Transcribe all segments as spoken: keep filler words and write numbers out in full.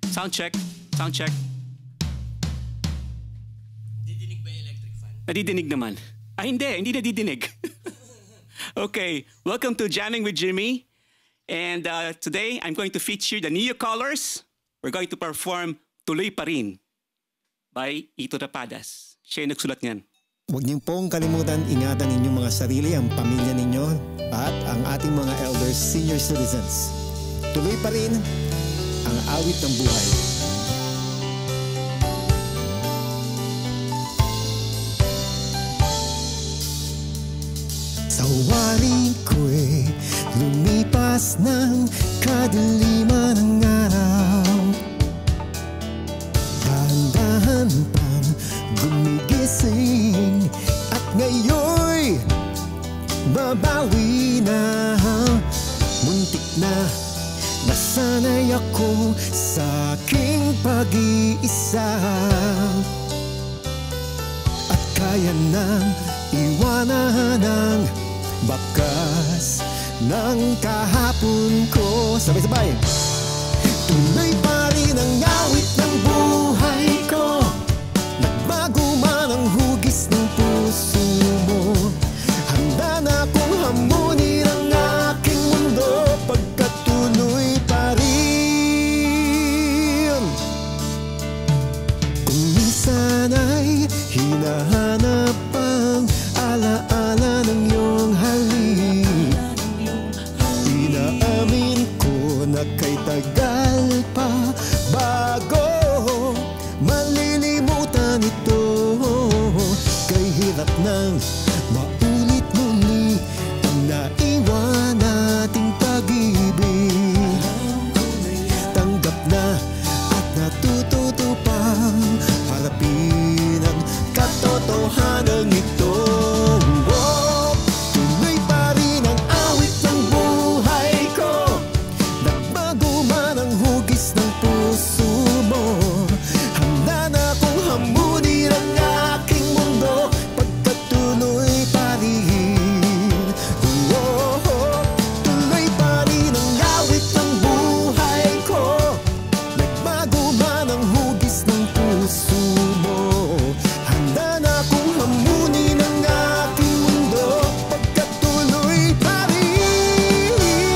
Sound check. Sound check. Didinig ba yung electric fan? Nadidinig naman. Ah, hindi. Hindi nadidinig. Okay. Welcome to Jamming with Jimmy. And uh, today, I'm going to feature the Neo Colors. We're going to perform Tuloy Pa Rin by Ito Rapadas. Siya yung nagsulat niyan. Huwag niyo pong kalimutan ingatan inyong mga sarili, ang pamilya ninyo, at ang ating mga elders, senior citizens. Tuloy pa rin ang awit ng buhay. Sa waring ko'y lumipas ng kadiliman ng araw. Dahan-dahan pang gumigising at ngayon'y babawi na. Muntik na nasanay ako sa aking pag-iisa, at kaya nang iwanan ang bakas ng kahapon ko. Sabay-sabay. Tuloy pa rin ang awit ng buhay ko, nagbago man ang hugis ng puso mo. Handa na akong hamunin ang aking mundo, pagkatuloy pa rin. Kung minsan ay hinahanap ang alaala ng iyong halik, inaamin ko na kay tagal pa bago malilimutan ito. Kay hirap nang maulit muli ang naiwan nating pag-ibig. Tanggap na at natututo pang harapin ang katotohanan ito. Oh, tuloy pa rin ang awit ng buhay ko, nagbago man ang hugis ng puso mo. Handa na akong hamunin ang aking mundo, pagkatuloy pa rin. Oh, oh, tuloy pa rin ang awit ng buhay ko, nagbago man ang hugis ng puso mo. Handa na akong hamunin ang aking mundo, pagkatuloy pa rin.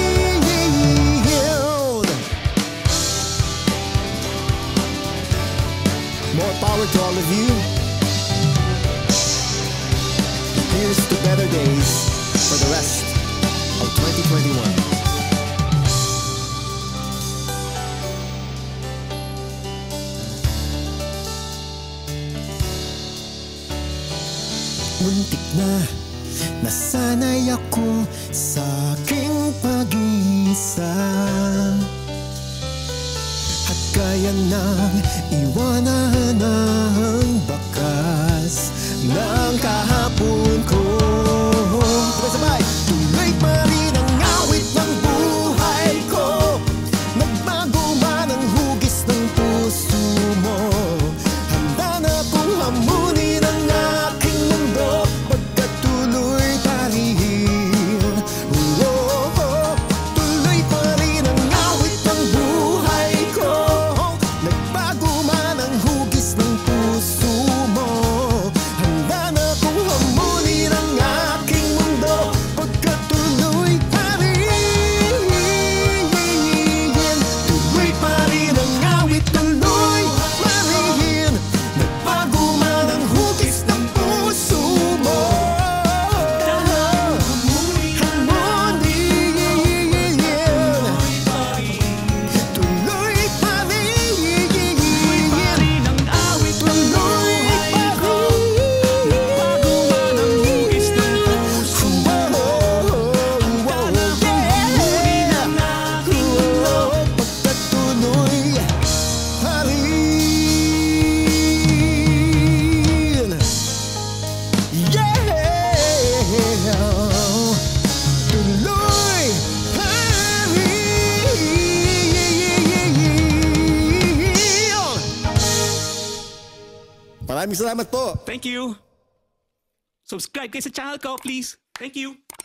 More power to all of you. Here's to better days for the rest of twenty twenty-one. Muntik na nasanay ako sa aking pag-iisa, at kaya nang iwanan ang bakas ng kahapon ko. Sabay-sabay. Tuloy pa rin ang awit ng buhay ko, nagbago man ang hugis ng puso mo. Handa na akong hamunin ang aking mundo, pagkatuloy pa rin. Oh, oh, tuloy pa rin ang awit ng buhay ko, nagbago man ang hugis ng puso mo. Handa na akong hamunin ang aking mundo, pagkatuloy pa rin. Tuloy pa rin ang awit, tuloy pa rin, nagbago man ang hugis ng puso mo. Hamunin, tuloy pa rin. Ang awit ng buhay ko, nagbago man ang hugis ng puso mo. Handa na akong hamunin ang aking mundo, Pagkatuloy pa rin. Yeah! Tuloy pa rin. Maraming salamat po. Thank you. Subscribe kayo sa channel ko, please. Thank you.